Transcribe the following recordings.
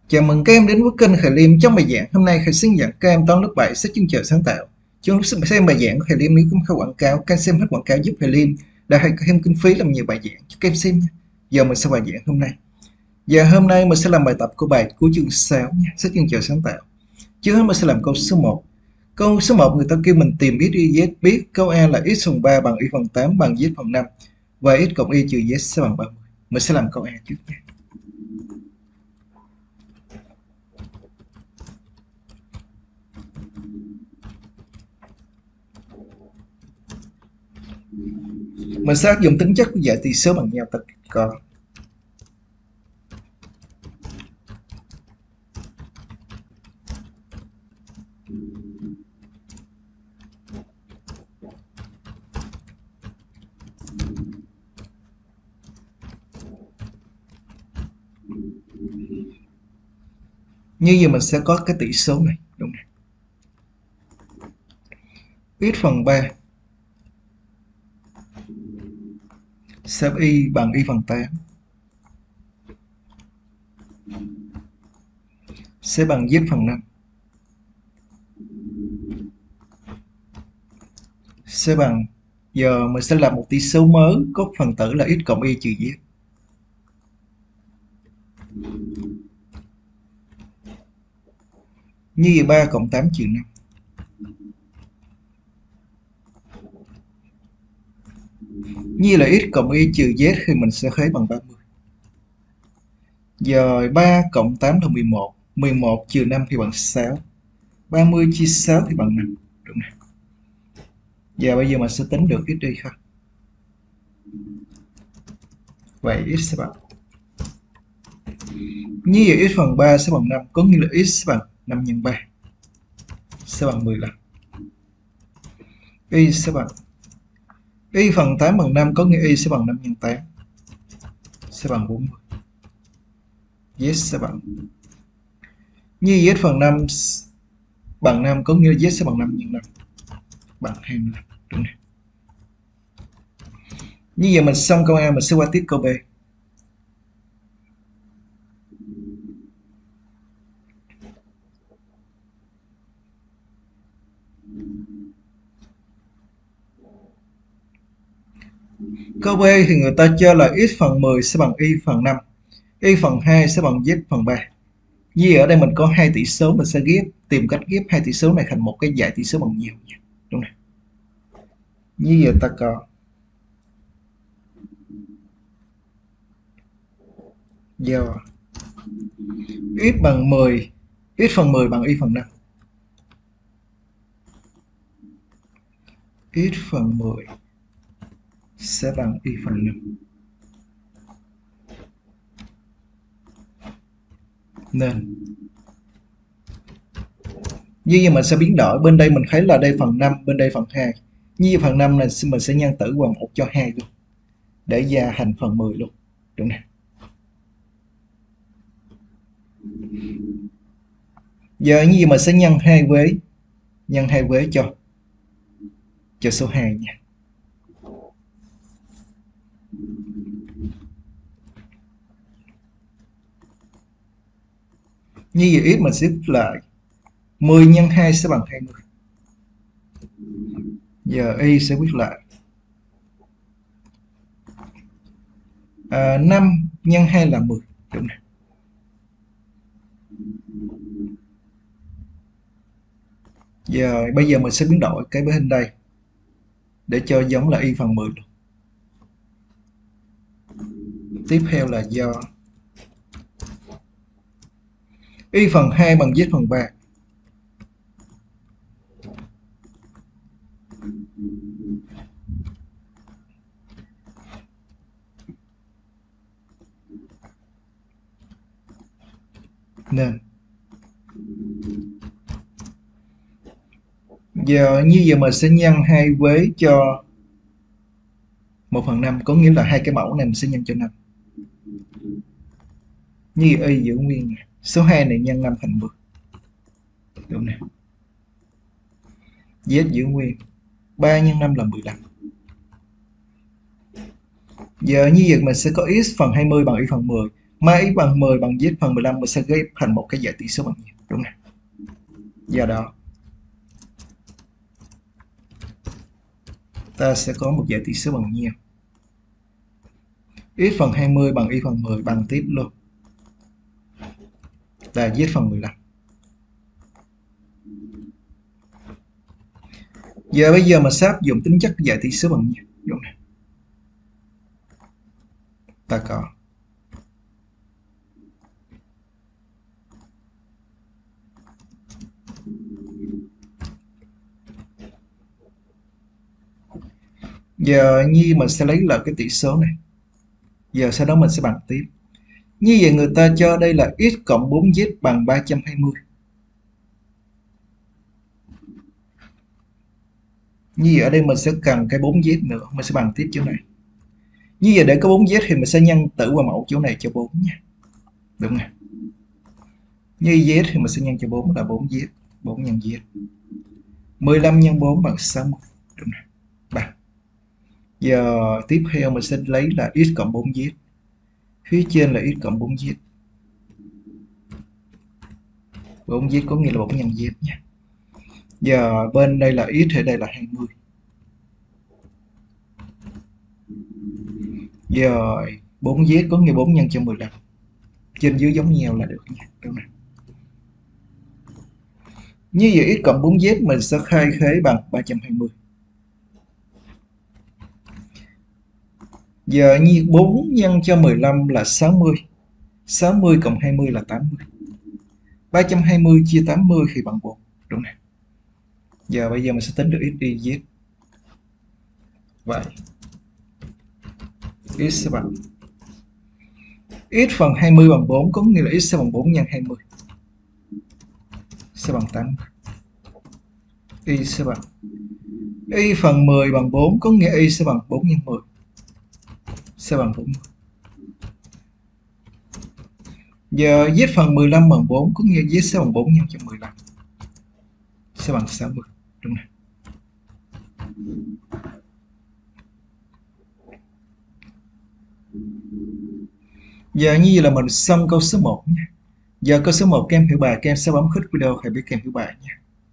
Chào mừng các em đến với kênh Khải Liêm. Trong bài giảng hôm nay, Khải xin dẫn các em toán lớp 7 sách chương trình sáng tạo. Trong lúc xem bài giảng của Khải Liêm, nếu không có quảng cáo, các em xem hết quảng cáo giúp Khải Liêm đã hay thêm kinh phí làm nhiều bài giảng cho các em xem nha. Giờ mình sẽ bài giảng hôm nay. Hôm nay mình sẽ làm bài tập của bài của chương 6 nha, sách chương trình sáng tạo. Trước hết mình sẽ làm câu số 1. Câu số 1 người ta kêu mình tìm x, y, z, biết câu A là x phần 3 bằng y phần 8 bằng z phần 5 và x cộng y trừ z sẽ bằng 30. Mình sẽ làm câu A trước nha. Mình sẽ áp dụng tính chất của giải tỷ số bằng nhau tất cả. Như vậy mình sẽ có cái tỷ số này, đúng không? X phần 3 sẽ y bằng y phần 8 sẽ bằng z phần 5 sẽ bằng, giờ mình sẽ làm một tỷ số mới có phần tử là x cộng y trừ z. Như vậy 3 cộng 8 trừ 5. Như là x cộng y trừ z thì mình sẽ khế bằng 30. Giờ 3 cộng 8 là 11. 11 trừ 5 thì bằng 6. 30 chia 6 thì bằng 5. Đúng này. Giờ bây giờ mình sẽ tính được x đi không? Vậy x sẽ bằng, như vậy x phần 3 sẽ bằng 5, có nghĩa là x sẽ bằng 5 nhân 3 sẽ bằng 15. Y sẽ bằng, y phần 8 bằng 5, có nghĩa y sẽ bằng 5 nhân 8 sẽ bằng 40. Z sẽ bằng, như z phần 5 bằng 5, có nghĩa là z sẽ bằng 5 nhân 5 bằng 25. Đúng này. Như vậy mình xong câu A, mình sẽ qua tiếp câu B. Câu B thì người ta cho là x phần 10 sẽ bằng y phần 5, y phần 2 sẽ bằng z phần 3. Như ở đây mình có hai tỷ số, mình sẽ tìm cách ghép hai tỷ số này thành một cái giải tỷ số bằng nhiều nha. Đúng này. Như vậy ta có do x bằng 10, x phần 10 bằng y phần 5. X phần 10 sẽ bằng y phần 5. Nên như vậy mình sẽ biến đổi, bên đây mình thấy là đây phần 5, bên đây phần 2. Như vậy phần 5 này mình sẽ nhân tử qua 1 cho 2 luôn, để ra thành phần 10 luôn. Đúng này. Giờ như vậy mình sẽ nhân 2 với cho số 2 nha. Như vậy x mình sẽ viết lại 10 nhân 2 sẽ bằng 20. Giờ y sẽ viết lại 5 nhân 2 là 10. Đúng này. Giờ bây giờ mình sẽ biến đổi cái bên đây để cho giống là y phần 10 luôn. Tiếp theo là do y phần 2 bằng z phần 3. Nên giờ như vậy mình sẽ nhân 2 với cho 1/5, có nghĩa là hai cái mẫu này mình sẽ nhân cho 5. Như vậy y giữ nguyên, số 2 này nhân 5 thành 10. Đúng này. Z giữ nguyên, 3 nhân 5 là 15. Giờ như vậy mình sẽ có x phần 20 bằng y phần 10. Mai x bằng 10 bằng z phần 15, mình sẽ ghép thành một cái giải tỷ số bằng nhiêu, đúng không? Do đó ta sẽ có một giải tỷ số bằng nhiêu? X phần 20 bằng y phần 10 bằng tiếp luôn là z phần 15. Giờ bây giờ mà sẽ áp dụng tính chất giải tỷ số bằng nhiêu, đúng không? Ta có giờ như mình sẽ lấy là cái tỷ số này, giờ sau đó mình sẽ bằng tiếp. Như vậy người ta cho đây là x cộng 4z bằng 320. Như vậy ở đây mình sẽ cần cái 4z nữa, mình sẽ bằng tiếp chỗ này. Như vậy để có 4z thì mình sẽ nhân tử qua mẫu chỗ này cho 4 nha. Đúng nè. Như z thì mình sẽ nhân cho 4 là 4z, 4 nhân z. 15 nhân 4 bằng 60. Đúng nè. 3. Giờ tiếp theo mình sẽ lấy là x cộng 4z. Phía trên là x cộng 4z. 4z có nghĩa là 4 nhân z nha. Giờ bên đây là x thì đây là 20. Giờ 4z có nghĩa 4 nhân cho 15. Trên dưới giống nhau là được nha. Đúng nè. Như vậy x cộng 4z mình sẽ khai khế bằng 320. Giờ như 4 nhân cho 15 là 60. 60 cộng 20 là 80. 320 chia 80 thì bằng 4. Đúng nè. Giờ bây giờ mình sẽ tính được x, y, z. Vậy x sẽ bằng x phần 20 bằng 4 có nghĩa là x sẽ bằng 4 nhân 20 sẽ bằng 80. Y sẽ bằng y phần 10 bằng 4 có nghĩa y sẽ bằng 4 nhân 10 sẽ bằng 40. Giờ z phần 15 bằng 4 có nghĩa z sẽ bằng 4 nhân cho 15 sẽ bằng 60. Đúng này. Giờ như vậy là mình xong câu số 1 nha. Giờ câu số 1 các em hiểu bài, các em sẽ bấm khích video để biết các em hiểu bài nha.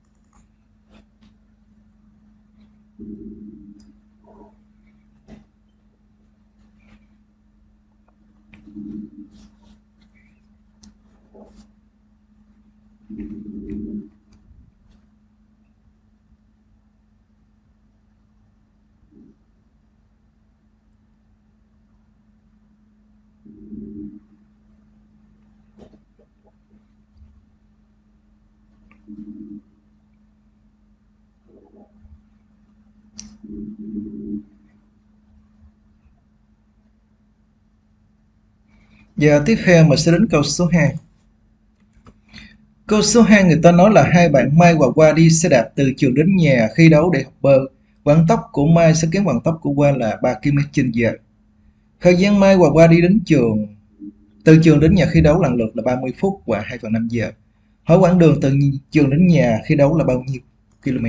Giờ tiếp theo mình sẽ đến câu số 2. Câu số 2 người ta nói là hai bạn Mai và Hoa đi xe đạp từ trường đến nhà khi đấu để học bơi. Vận tốc của Mai sẽ kém vận tốc của Hoa là 3 km/h. Thời gian Mai và Hoa đi đến từ trường đến nhà khi đấu lần lượt là 30 phút và 2/5 giờ. Hỏi quãng đường từ trường đến nhà khi đấu là bao nhiêu km?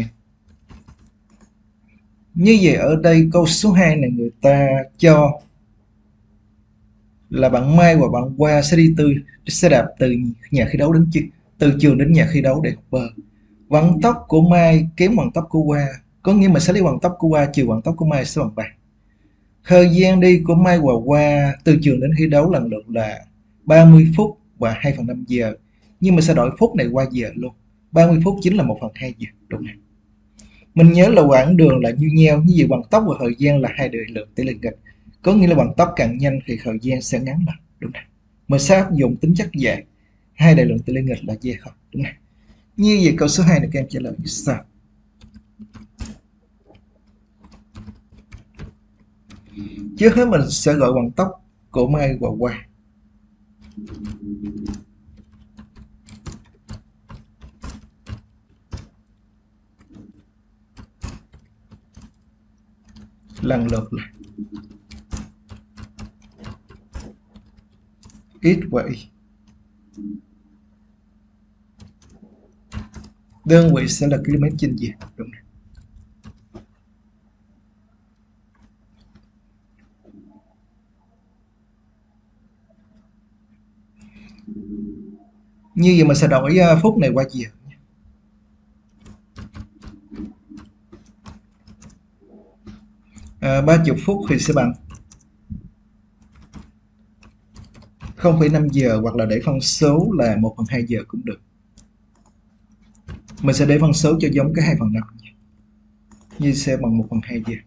Như vậy ở đây câu số 2 này người ta cho là bạn Mai và bạn Hoa sẽ đi xe đạp từ nhà thi đấu đến từ trường đến nhà thi đấu để học bơi. Vận tốc của Mai kém vận tốc của Hoa, có nghĩa mình sẽ lấy vận tốc của Hoa trừ vận tốc của Mai sẽ bằng 3. Thời gian đi của Mai và Hoa từ trường đến thi đấu lần lượt là 30 phút và 2/5 giờ. Nhưng mình sẽ đổi phút này qua giờ luôn. 30 phút chính là 1/2 giờ. Đúng không? Mình nhớ là quãng đường là như nhau, như vậy vận tốc và thời gian là hai đại lượng tỷ lệ nghịch. Có nghĩa là vận tốc càng nhanh thì thời gian sẽ ngắn lại. Đúng không? Mình sẽ áp dụng tính chất dạng hai đại lượng tỷ lệ nghịch là gì không? Đúng không? Như vậy câu số 2 này các em trả lời như sau. Trước hết mình sẽ gọi vận tốc của Mai và Hoa. Lần lượt là x và y. Đơn vị sẽ là km/h. Đúng không? Như vậy mình sẽ đổi phút này qua giờ. 30 phút thì sẽ bằng 0,5 giờ, hoặc là để phân số là 1/2 giờ cũng được. Mình sẽ để phân số cho giống cái 2/5 như sẽ bằng 1/2 giờ.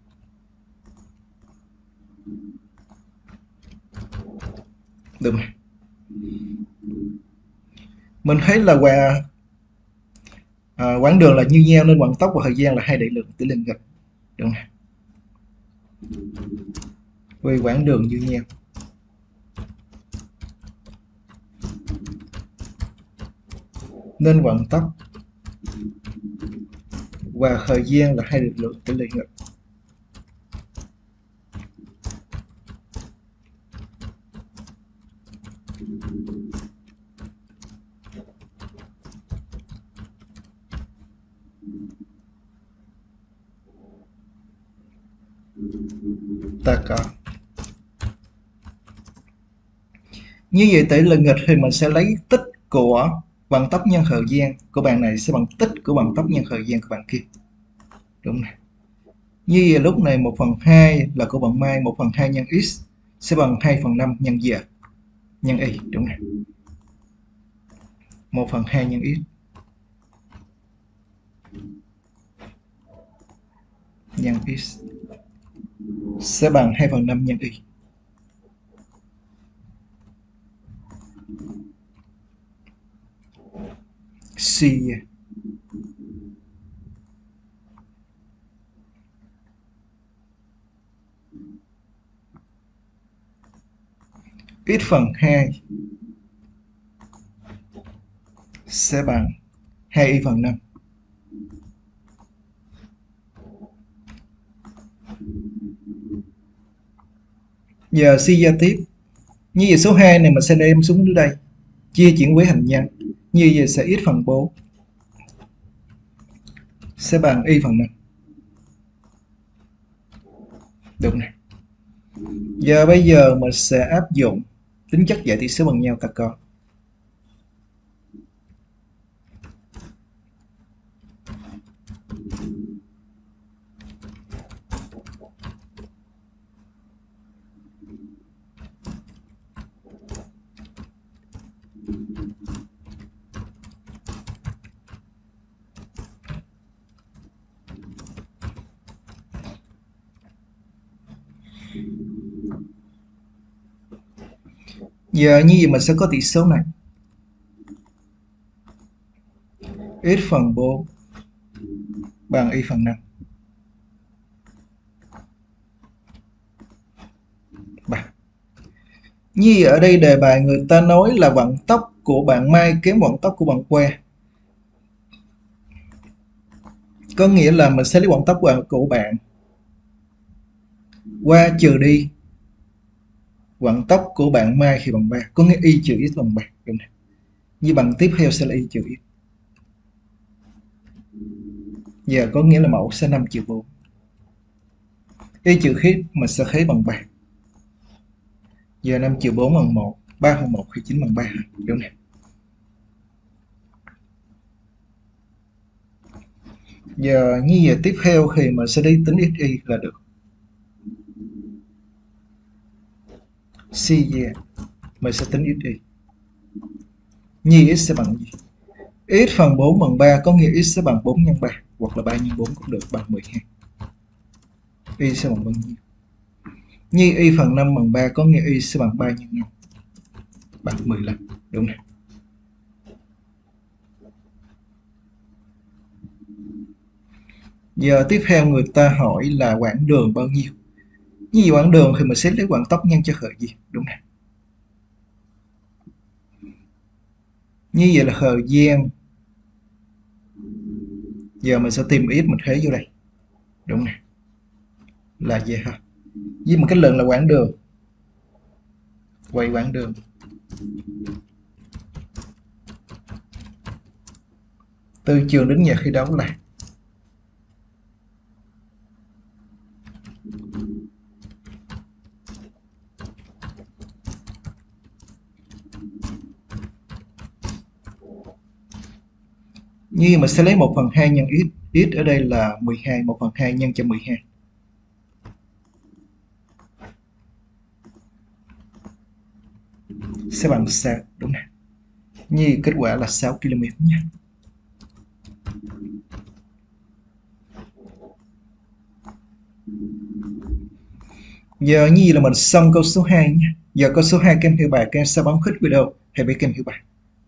Được rồi. Mình thấy là quãng đường là như nhau nên vận tốc và thời gian là hai đại lượng tỷ lệ nghịch. Được rồi. Vì quãng đường như nhau nên vận tốc và thời gian là hai đại lượng tỷ lệ nghịch. Ta có như vậy tỷ lệ nghịch thì mình sẽ lấy tích của vận tốc nhân thời gian của bạn này sẽ bằng tích của vận tốc nhân thời gian của bạn kia. Đúng này. Như vậy lúc này 1/2 là của bạn Mai, 1/2 nhân x sẽ bằng 2/5 nhân giờ nhân y. Đúng này. 1/2 nhân x nhân x sẽ bằng 2/5 nhân y. Suy x/2 sẽ bằng 2y/5. Giờ suy ra tiếp. Như vậy số 2 này mình sẽ đem xuống dưới đây, chia chuyển với hành nhân. Như vậy sẽ x/4 sẽ bằng y/5. Đúng này. Giờ bây giờ mình sẽ áp dụng tính chất giải tỷ số bằng nhau ta coi. Giờ như vậy mình sẽ có tỷ số này x/4 bằng y/5. Như vậy ở đây đề bài người ta nói là vận tốc của bạn Mai kém vận tốc của bạn Que. Có nghĩa là mình sẽ lấy vận tốc của bạn qua trừ đi vận tốc của bạn Mai khi bằng 3, có nghĩa y trừ x bằng 3. Đúng này. Như bằng tiếp theo sẽ là y trừ x. Giờ có nghĩa là mẫu sẽ 5/4. Y trừ x mình sẽ khế bằng 3. Giờ 5/4 bằng 1, 3/1 thì 9 bằng 3. Đúng này. Giờ như vậy tiếp theo thì mình sẽ đi tính xy là được. Suy ra mình sẽ tính xy. Như x sẽ bằng gì? x/4 bằng 3 có nghĩa x sẽ bằng 4 nhân 3, hoặc là 3 nhân 4 cũng được, bằng 12. Y sẽ bằng bao nhiêu? Như y/5 bằng 3 có nghĩa y sẽ bằng 3 nhân 5, bằng 15. Đúng này. Giờ tiếp theo người ta hỏi là quãng đường bao nhiêu. Như vậy quãng đường thì mình sẽ lấy quãng tốc nhân cho thời gian. Đúng này. Như vậy là thời gian. Giờ mình sẽ tìm x mình thế vô đây. Đúng này. Là gì hả? Với một cái lần là quãng đường. Quay quãng đường. Từ trường đến nhà thi đấu là Như mình sẽ lấy 1/2 nhân x. X ở đây là 12, 1/2 nhân cho 12. Sẽ bằng 6, đúng nè. Như kết quả là 6 km nhé. Giờ như vậy là mình xong câu số 2 nhé. Giờ câu số 2 các em hiểu bài, các em sẽ bấm khích video hãy biết các em hiểu bài.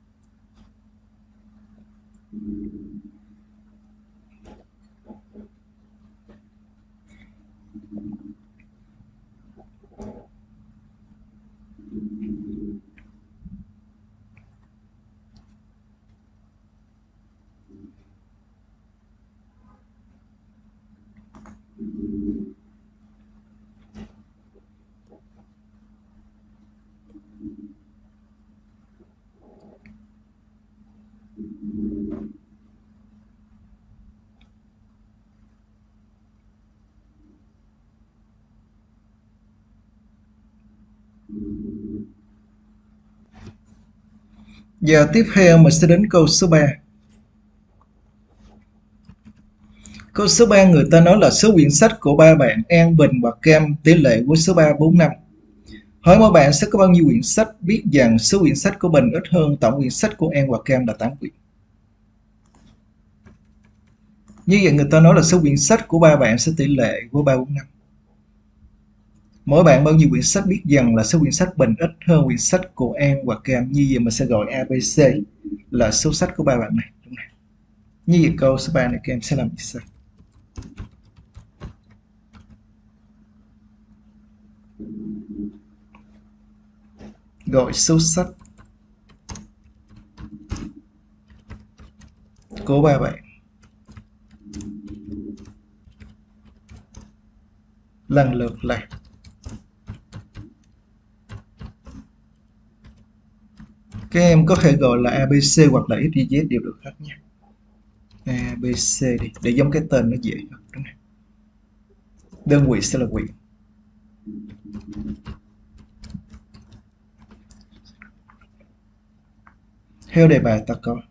Giờ tiếp theo mình sẽ đến câu số 3. Câu số 3 người ta nói là số quyển sách của ba bạn An, Bình và Cam tỷ lệ với số 3, 4, 5. Hỏi mỗi bạn sẽ có bao nhiêu quyển sách, biết rằng số quyển sách của Bình ít hơn tổng quyển sách của An và Cam là 8 quyển. Như vậy người ta nói là số quyển sách của ba bạn sẽ tỷ lệ với 3, 4, 5. Mỗi bạn bao nhiêu quyển sách, biết rằng là số quyển sách Bình ít hơn quyển sách của An và Cam. Như vậy mình sẽ gọi ABC là số sách của ba bạn này. Đúng này. Như vậy câu số 3 này các em sẽ làm như sau. Gọi số sách của ba bạn lần lượt là các em có thể gọi là ABC hoặc là XYZ đều được hết nha. ABC đi để giống cái tên nó dễ hơn. Đúng này. Đơn vị sẽ là quyển. Theo đề bài ta có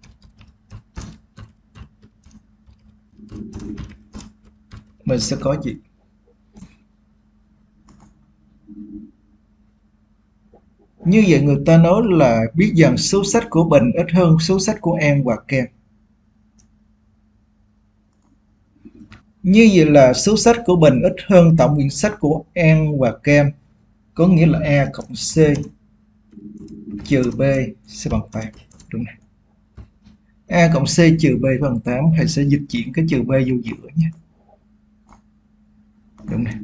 mình sẽ có gì? Như vậy người ta nói là biết rằng số sách của Bình ít hơn số sách của An và Cam. Như vậy là số sách của Bình ít hơn tổng quyển sách của An và Cam. Có nghĩa là A cộng C trừ B sẽ bằng 8. Đúng này. A cộng C trừ B bằng 8. Thầy sẽ dịch chuyển cái trừ B vô giữa nhé. Đúng này.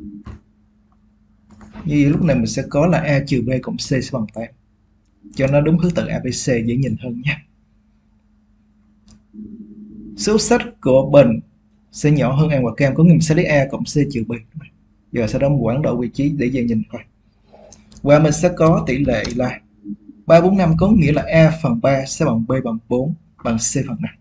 Như vậy lúc này mình sẽ có là A trừ B cộng C sẽ bằng 8. Cho nó đúng thứ tự ABC dễ nhìn hơn nhé. Số sách của Bình sẽ nhỏ hơn An và Cam, có nghĩa mình sẽ lấy A cộng C trừ B. Giờ sau đó mình quảng độ vị trí để dễ nhìn thôi. Và mình sẽ có tỷ lệ là 3, 4, 5, có nghĩa là A phần 3 sẽ bằng B bằng 4 bằng C phần 5.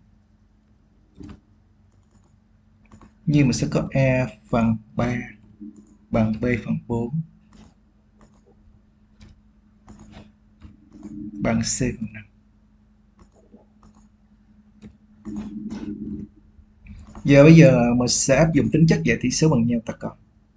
Như mình sẽ có A phần 3 bằng B phần 4 bằng C phần 5. Giờ bây giờ mình sẽ áp dụng tính chất giải tỷ số bằng nhau ta coi.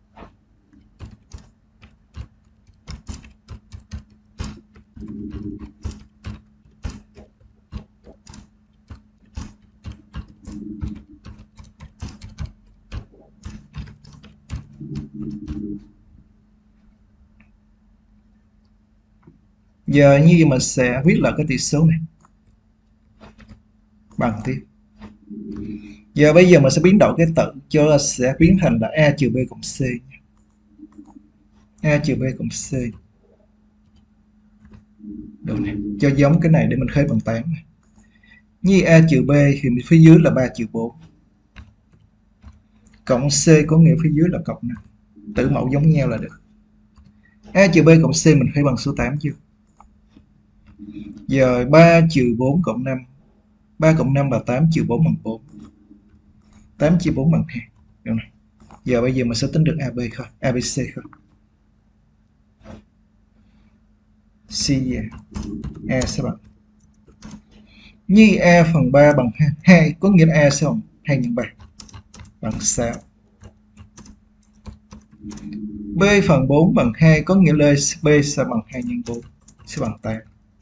Giờ như vậy mình sẽ viết lại cái tỷ số này bằng tiếp. Giờ bây giờ mình sẽ biến đổi cái tự cho sẽ biến thành là A trừ B cộng C. A trừ B cộng C. Được này. Cho giống cái này để mình khế bằng 8 này. Như A trừ B thì phía dưới là 3 trừ 4. Cộng C có nghĩa phía dưới là cộng 5. Tử mẫu giống nhau là được. A trừ B cộng C mình khế bằng số 8 chưa? Giờ 3 trừ 4 cộng 5. 3 cộng 5 là 8 trừ 4 bằng 4. 8 chia 4 bằng 2. Được này. Giờ bây giờ mình sẽ tính được AB thôi, ABC thôi. C A sẽ bằng Như A phần 3 bằng 2 có nghĩa là A sẽ bằng 2 nhân 3 bằng 6. B phần 4 bằng 2 có nghĩa là B sẽ bằng 2 nhân 4 sẽ bằng 8.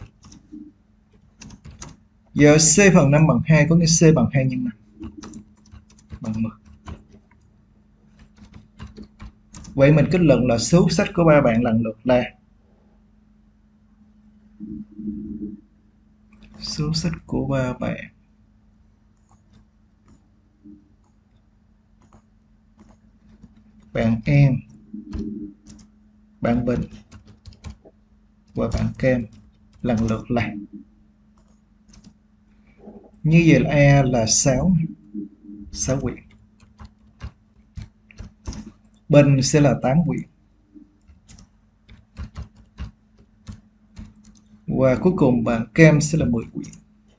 Giờ C phần 5 bằng 2 có nghĩa C bằng 2 nhân 5 bằng 10. Vậy mình kết luận là số sách của ba bạn lần lượt là số sách của ba bạn An, bạn Bình và bạn Cam lần lượt là như vậy là A là 6 quyển, Bình sẽ là 8 quyển và cuối cùng bạn Cam sẽ là 10 quyển.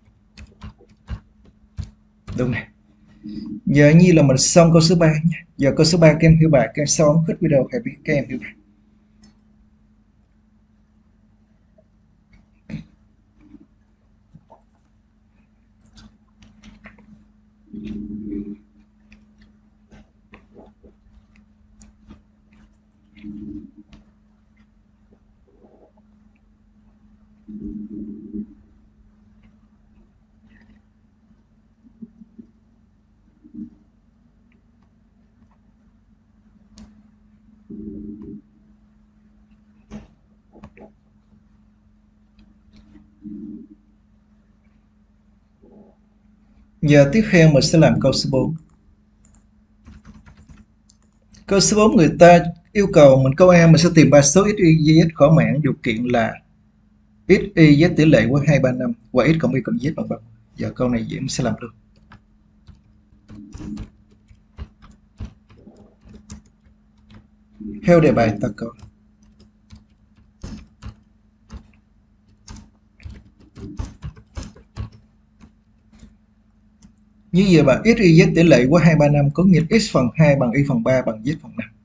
Đúng này. Giờ như là mình xong câu số 3 nhé. Giờ câu số 3 các em hiểu bài, các em sau ấn khích video hãy biết các em hiểu bài. Giờ tiếp theo mình sẽ làm câu số 4. Câu số 4 người ta yêu cầu mình câu A mình sẽ tìm ba số x, y, z thỏa mãn điều kiện là x, y, z tỷ lệ của 2, 3, 5 và x cộng y cộng z bằng 30. Giờ câu này dễ mình sẽ làm được. Theo đề bài ta có như vậy bạn x, y, z tỷ lệ của 2, 3, 5 có nghĩa x phần 2 bằng y phần 3 bằng z phần 5.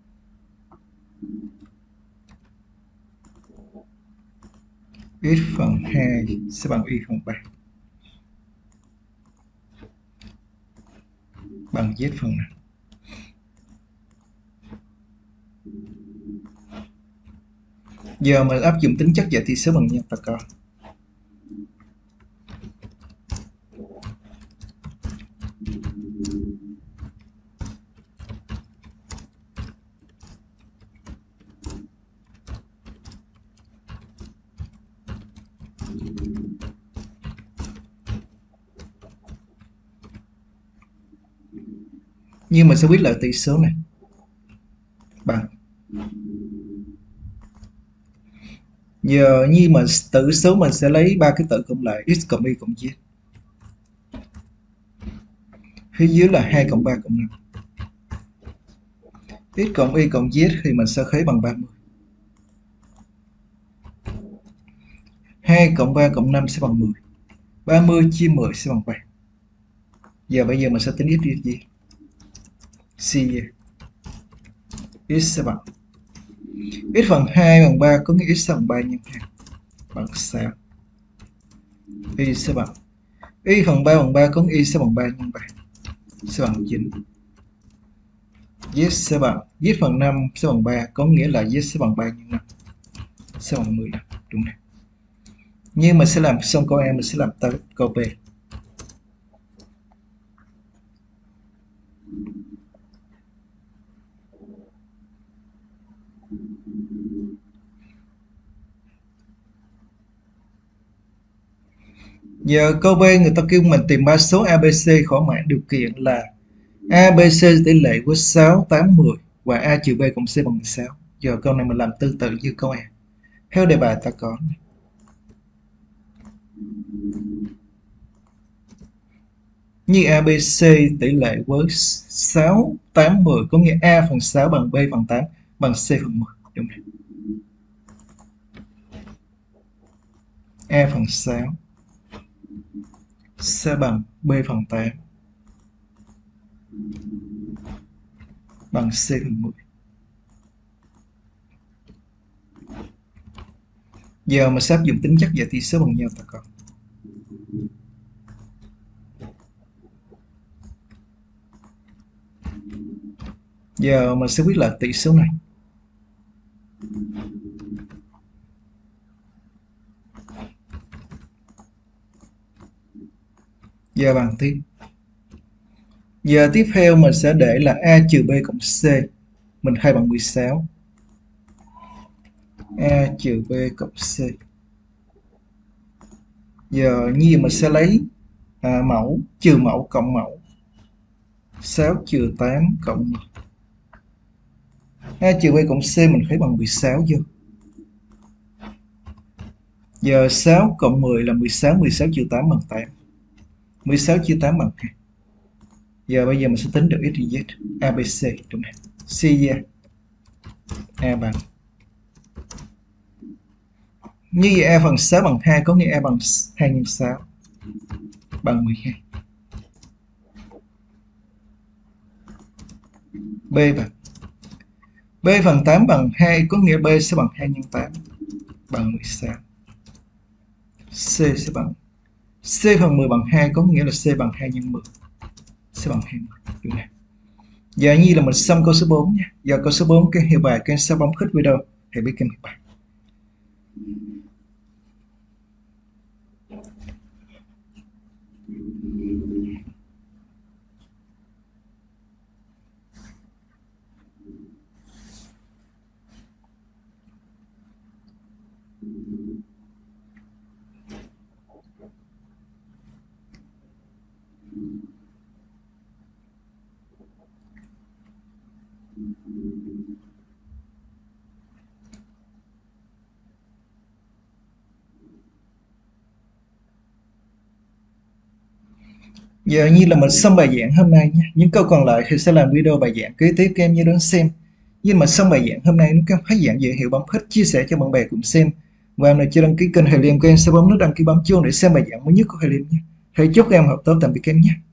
X phần 2 sẽ bằng y phần 3 bằng z phần 5. Giờ mình áp dụng tính chất giải tỷ số bằng nhau ta có nhưng mình sẽ biết lại tỷ số này bằng giờ như mà tử số mình sẽ lấy ba cái tử cộng lại x cộng y cộng z, phía dưới là 2 cộng 3 cộng 5. X cộng y cộng z thì mình sẽ khế bằng 30. 2 cộng 3 cộng 5 sẽ bằng 10. 30 chia 10 sẽ bằng 3. Giờ bây giờ mình sẽ tính x đi gì? Chia x sẽ bằng x phần 2 bằng 3 có nghĩa x bằng 3 nhân 2 bằng 6. Y sẽ bằng y phần 3 bằng 3 có nghĩa y sẽ bằng 3 nhân 3 sẽ bằng 9. Z sẽ bằng z phần 5 sẽ bằng 3 có nghĩa là z sẽ bằng 3 nhân 5 sẽ bằng 15. Đúng này. Nhưng mình sẽ làm xong câu A mình sẽ làm tới câu B. Giờ câu B người ta kêu mình tìm ba số ABC thỏa mãn điều kiện là ABC tỷ lệ của 6, 8, 10 và A trừ B cộng C bằng 16. Giờ câu này mình làm tương tự như câu A. Theo đề bài ta có như ABC tỷ lệ với 6, 8, 10 có nghĩa A phần 6 bằng B phần 8 bằng C phần 10. Đúng này. A phần 6 sẽ bằng B phần 8 bằng C phần 10. Giờ mình sẽ áp dụng tính chất giải tỷ số bằng nhau ta có Giờ mình sẽ quyết là tỷ số này. Giờ bằng tiếp. Giờ tiếp theo mình sẽ để là A trừ B cộng C. Mình thay bằng 16. A trừ B cộng C. Giờ như vậy mình sẽ lấy mẫu trừ mẫu cộng mẫu. 6 trừ 8 cộng 10. A trừ B cộng C mình thấy bằng 16 chưa? Giờ 6 cộng 10 là 16, 16 trừ 8 bằng 8. 16 chia 8 bằng 2. Giờ bây giờ mình sẽ tính được x, y, z, a, b, c trong này. Suy ra a bằng. Như vậy a phần 6 bằng 2 có nghĩa a bằng 2 nhân 6 bằng 12. B bằng. B phần 8 bằng 2 có nghĩa B sẽ bằng 2 nhân 8 bằng 16. C sẽ bằng. C phần 10 bằng 2 có nghĩa là C bằng 2 nhân 10 sẽ bằng 20. Điều này. Giờ như là mình xong câu số 4 nha. Giờ câu số 4 cái hiệu bài các em sẽ bấm khích video hãy biết kênh hiệu bài. Giờ như là mình xong bài giảng hôm nay nha. Những câu còn lại thì sẽ làm video bài giảng kế tiếp các em nhớ đón xem. Nhưng mà xong bài giảng hôm nay nếu các em thấy giảng dễ hiểu bấm thích chia sẻ cho bạn bè cùng xem. Và em nào chưa đăng ký kênh Thầy Liêm các em sẽ bấm nút đăng ký bấm chuông để xem bài giảng mới nhất của Thầy Liêm nhé. Thầy chúc các em học tốt, tạm biệt các em nhé.